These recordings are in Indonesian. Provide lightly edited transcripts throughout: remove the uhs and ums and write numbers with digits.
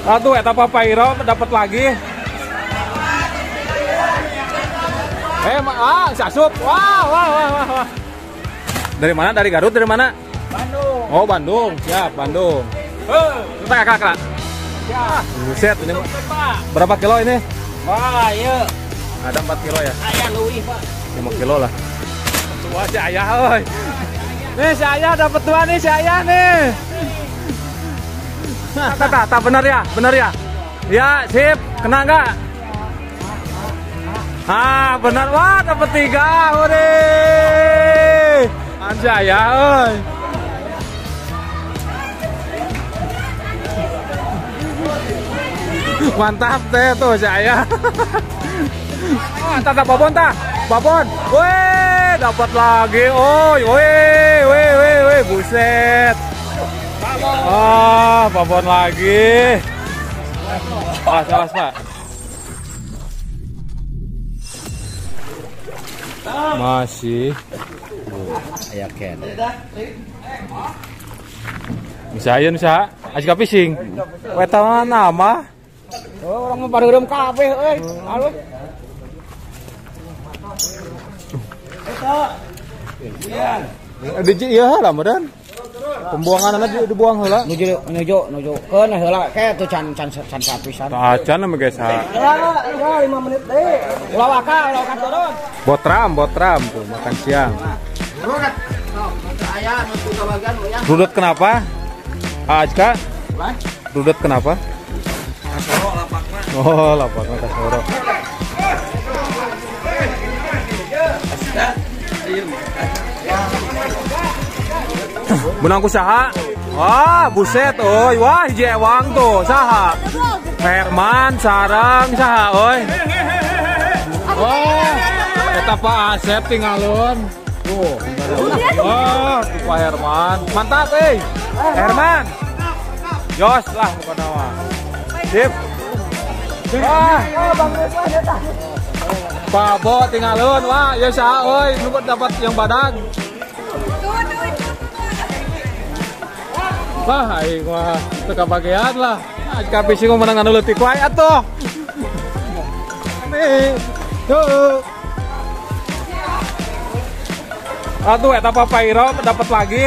Aduh, eta papairo dapat lagi. Sasup. Wah. Dari mana? Dari Garut, dari mana? Bandung. Oh, Bandung. Siap, Bandung. Kakak. Siap. Buset, ini berapa kilo ini? Wah, iya. Ada 4 kilo ya? Ayah luwih, Pak. 5 kilo lah. Tua si ayah, oi. Nih si ayah dapat 2 nih, si ayah nih. Tak bener ya? Bener ya? Ya, sip. Kena nggak? Benar. Wah, dapat 3. Udah. Anjay ya, oi. Mantap teh tuh saya. Tata babon. Weh, dapat lagi. Weh, buset. Babon lagi. Awas, Pak. Masih. Ayah Ken. Bisa. Aja fishing. Weta nama. Oh, orang mempareureum kabeh euy. Halo. Di ieu lah meureun. Pembuangan dibuang heula. Nuju keun heula ke tuh can sapisan. Acan mah geus ha. Ya 5 menit deui. Ulawaka turun. Botram tuh makan siang. Rudet. Aya nu ke bagian uyang. Rudet kenapa? Ajka? Rudet kenapa? Kasoro lapakna. Oh, lapakna kasoro. Benang kusaha? Wah, buset euy. Wah, hiji ewang tuh. Saha? Herman sareng saha euy? Oh, eta Pak Asep tinggalun. Tuh. Wah, tuh Pak Herman. Mantap, Herman. Jos lah bukan nama. Sip. Wah, Bang Ridwan eta. Pak Bo tinggalun. Wah, ya saha euy, nu dapat yang badag. Wah, aing mah teu kabagean lah. Ajka fishing menang anu leutik wae atuh. Nih. Tuh. Aduh, eta papairo dapat lagi.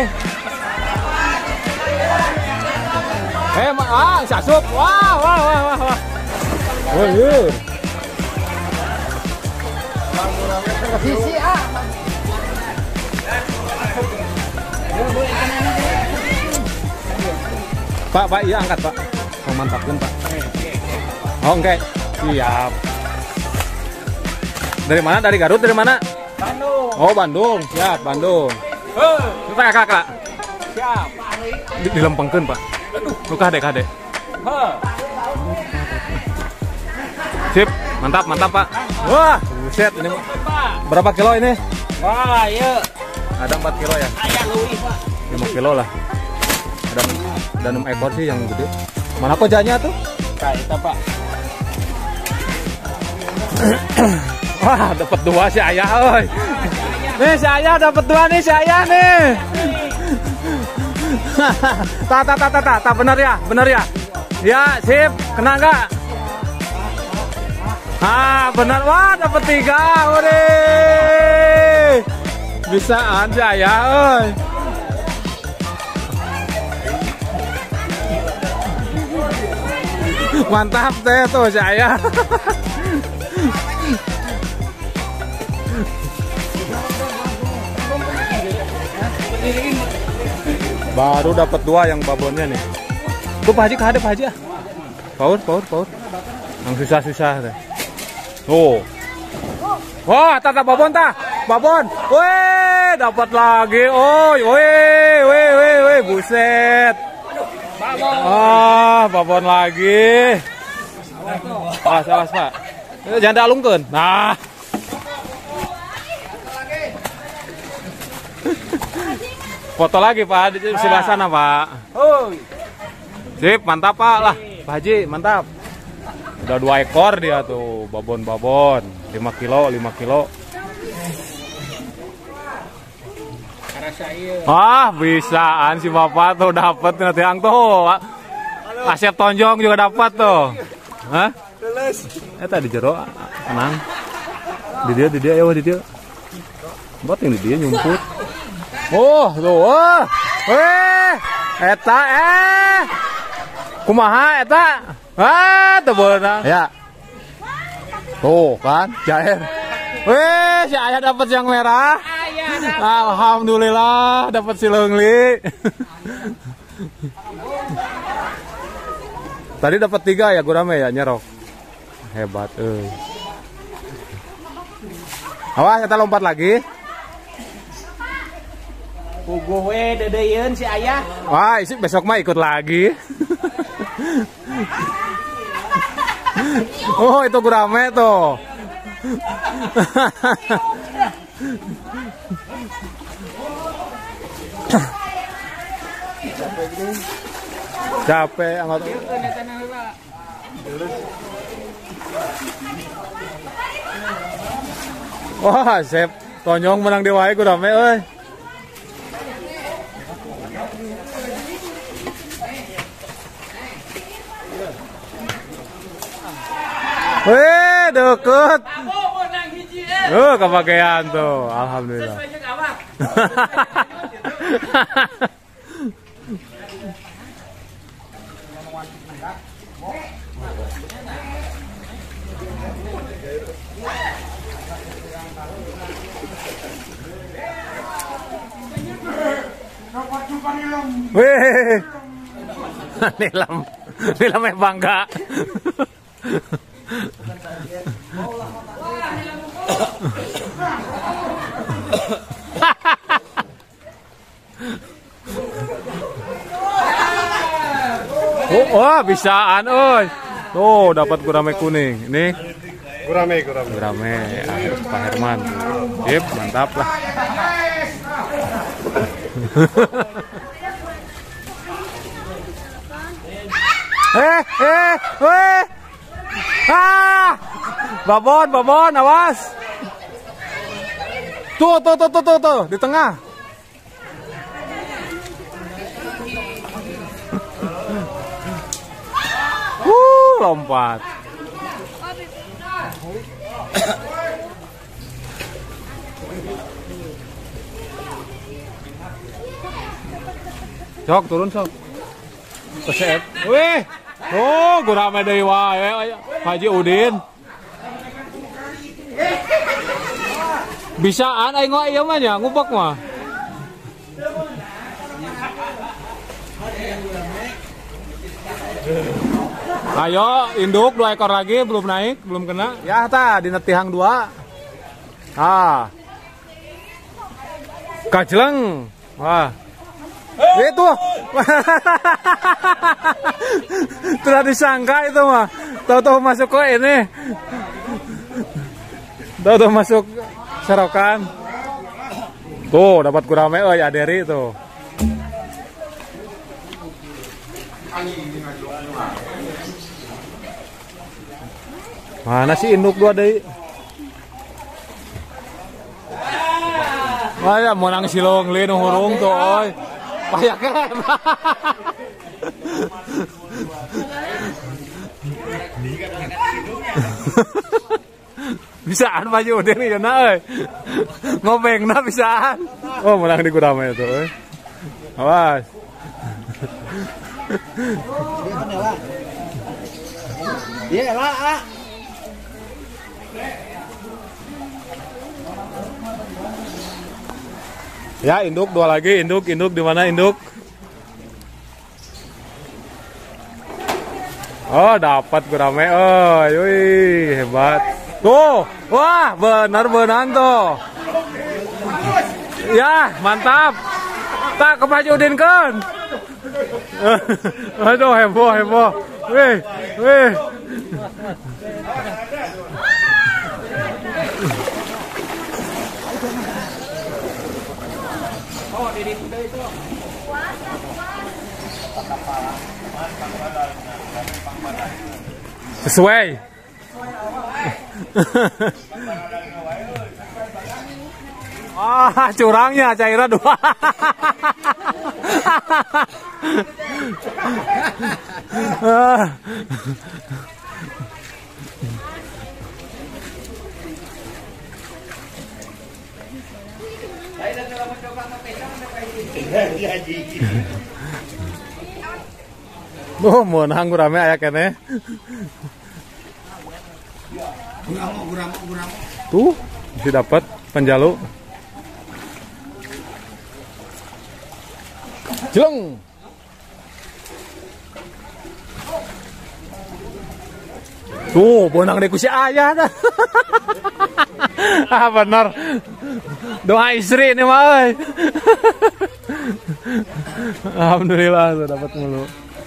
Sasup. Wah. Oh, iya. Sisi Pak, iya angkat, Pak. Oh, mantapkan, Pak. Oh, enggak. Siap. Dari mana? Dari Garut, dari mana? Bandung. Oh, Bandung. Siap, Bandung. Kakak. Siap. Dilempengkeun, Pak. Lu kade. Sip, mantap, Pak. Wah, buset ini. Berapa kilo ini? Wah, iya. Ada 4 kilo ya? Ayah luwih, Pak. 5 kilo lah. Ada 6 ekor sih yang gede. Mana kojanya tuh? Kayak itu, Pak. Wah, dapat 2 si ayah, oi. Nih si ayah dapat 2 nih, si ayah nih. Tak bener ya? Ya, sip. Kena nggak? Benar. Wah, dapat 3. Udah. Bisa aja ya, oi. Mantap teh tuh saya. Baru dapat 2 yang babonnya nih. Tuh Pak Haji kade Pak Haji ah. Paur. Yang susah teh. Tuh. Wah, tata babon tah. Babon. Weh, dapat lagi. Weh, buset. Babon lagi. Awas Pak. Jangan dalungkeun. Nah. Foto lagi Pak di sebelah sana Pak. Sip, mantap Pak lah. Pak Haji, mantap. Udah 2 ekor dia tuh, babon. 5 kilo. Bisaan si Bapak tuh dapat nanti yang tuh. Asep Tonjong juga dapat tuh. Hah? Tadi jero tenang. Di dia ya di dia. Buat yang di dia nyumput. Oh, tuh. Eta kumaha eta? Teu beunang. Ya. Tuh kan, Jair. Si Ayah dapat yang merah. Alhamdulillah dapat si Leungli. Tadi dapat 3 ya Gurame ya nyerok. Hebat Awas kita lompat lagi. Puguh we dedeyeun si Ayah. Wah, isi besok mah ikut lagi. Oh, itu Gurame tuh. Capek anggot. Wah, Sep Tonjong menang di wae Gurame euy. Deket. Kebagian tuh, alhamdulillah. Wih, nilam bangga. Oh, bisaan, oi. Tuh, dapat Gurame kuning. Ini Gurame. Pak Herman. Sip, mantap lah. Babon, awas. Tuh, di tengah. Lompat. Sok, turun sok. Kesep. Wih. Oh, Gurame deui wae Haji Udin. Bisaan aing mah ieu mah nya ngubek mah. Ayo, induk 2 ekor lagi belum naik, belum kena. Ya tah dina tihang 2. Kajleng. Wah. Itu. Tidak disangka itu mah. Tahu-tahu masuk ke ini. Tahu-tahu masuk serokan. Tuh, dapat Gurame euy Aderi tuh. Mana sih induk 2 deui? Wah, ya menang si Leungli nu hurung tuh euy. Paya keren. Bisaan maju Udin ieu na euy. Ngobengna bisaan. Oh, menang di Gurame tuh euy. Awas. Iya lah. Ya, induk 2 lagi, induk di mana induk? Oh, dapat Gurame. Wih, hebat. Tuh, wah, benar tuh. Ya, mantap. Tak kemajudin kan? Aduh, heboh. Wih. Oh, diri kuda itu. Sesuai. Ah, curangnya cairan 2. Mau nang rame aya kene. Tuh, bisa dapat penjalu. Jeleng. Tuh, bonang deh ku si ayah dah. Ah, benar. Doa istri nih mah. Alhamdulillah sudah dapat mulu.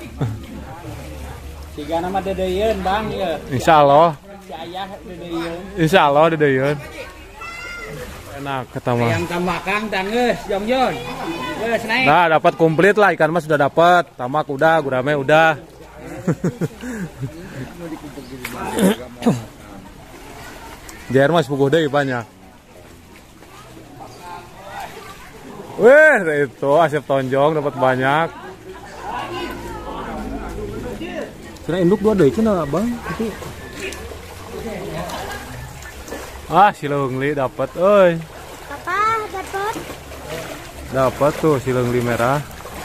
Tiga nama dedeyeun Bang ya. Insyaallah. Si ayah dedeyeun. Insyaallah dedeyeun. Enak ketama. Yang tambakang tang geus Jongjon. Geus naik. Nah, dapat komplit lah, ikan mas sudah dapat. Tamak udah, gurame udah. Jair mas puguh deui banyak. Weh, itu Asep tonjong dapat banyak. Kira induk 2 deui cenah, Bang. Itu. Ah, si leungli dapat euy. Papa dapat. Dapat tuh si leungli merah.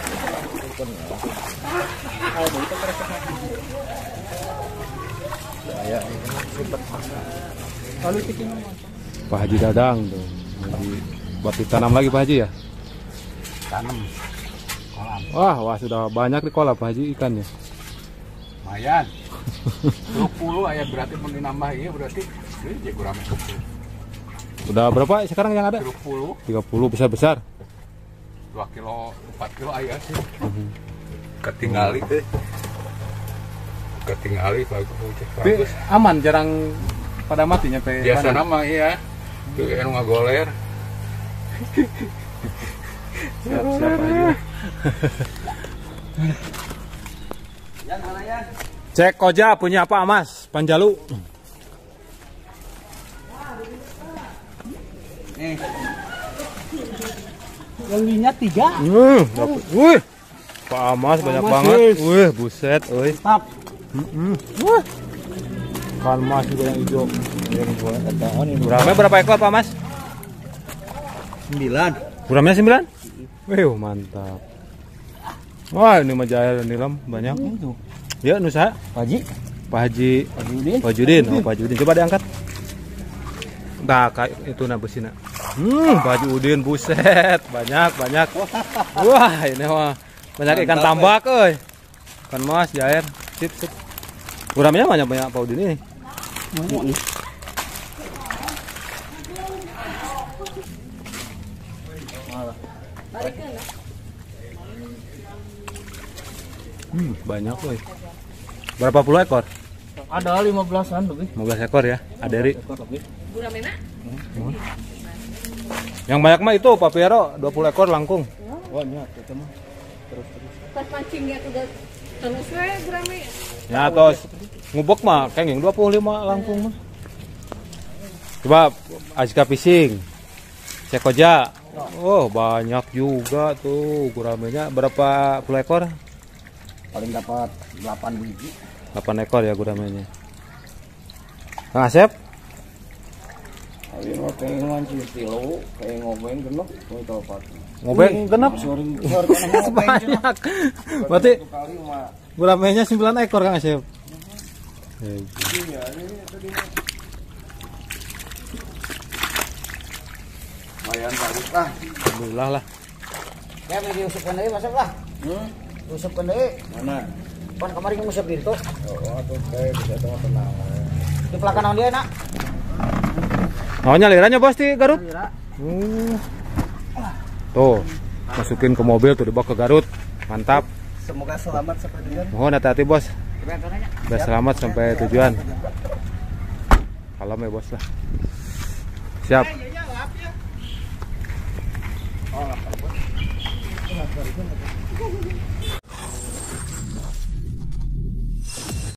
Pak Haji Dadang tuh. Buat ditanam lagi Pak Haji ya? Tanam kolam. Wah, sudah banyak di kolam Pak Haji ikannya. Lumayan. 20 ayat berarti menambah iya berarti ini gurame. Udah berapa sekarang yang ada? 30. 30 besar-besar. 2 kilo, 4 kilo ayat sih. Ketinggali teh. Ketinggali Tapi aman, jarang pada matinya pe. Biasa nama iya. Tuh anu ngagoler. Siap aja. Cek Koja punya apa Mas? Panjalu. Leunglinya 3. Dapat. Wih. Pak Amas banyak banget. Wih, buset, euy. Tap. Wih. Kan Mas juga yang hijau. Gurame berapa ekor Pak Mas? 9. Guramnya 9? Wih, mantap. Wah, ini mah Jair nilam banyak. Ya, Nusa. Pak Haji. Pak Haji. Udin. Pak Judin. Oh, Pak Judin. Coba diangkat. Nah, kayak itu nah besina. Pak Haji Udin, buset. Banyak. Wah, ini mah banyak ikan tambak, euy. Ikan mas, Jair. Sip. Guramnya banyak Pak Udin ini. Banyak woy. Berapa puluh ekor? Ada 15-an lebih. 15 ekor ya, Aderi. Guramena? Yang banyak mah itu Pak Piero, 20 ekor langkung. Banyak itu mah. Pas mancingnya udah terus we gurame. Ya tos ngubek mah kenging 25 langkung mah. Coba Azka Fishing. Cek Koja. Oh, banyak juga tuh guramenya. Berapa puluh ekor? Paling dapat 8 biji. 8 ekor ya guramenya. Kang Asep? Ayo mah kayak mancing kilo, kayak ngobeng genep, kowe tau Pak. Ngobeng genep? Banyak. Berarti guramenya 9 ekor Kang Asep. lumayan bagus lah. Alhamdulillah lah. Ya lagi usupkan deui masuk lah. Usupkan deui. Mana? Pan kemarin ngusap di itu. Oh, atuh teh bisa tenang. Di pelakon dia nak. Oh, nyalirannya bos di Garut. Tuh, masukin ke mobil tuh dibawa ke Garut. Mantap. Semoga selamat sampai tujuan. Mohon hati-hati bos. Biar selamat sampai tujuan. Kalem ya bos lah. Siap.